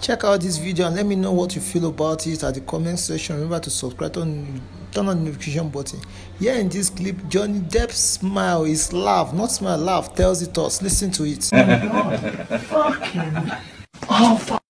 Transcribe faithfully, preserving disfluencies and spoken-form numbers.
Check out this video and let me know what you feel about it at the comment section. Remember to subscribe and turn on the notification button. Here in this clip, Johnny Depp's smile, his laugh, not smile, laugh, tells it us. Listen to it. Fuck him. Oh, fuck.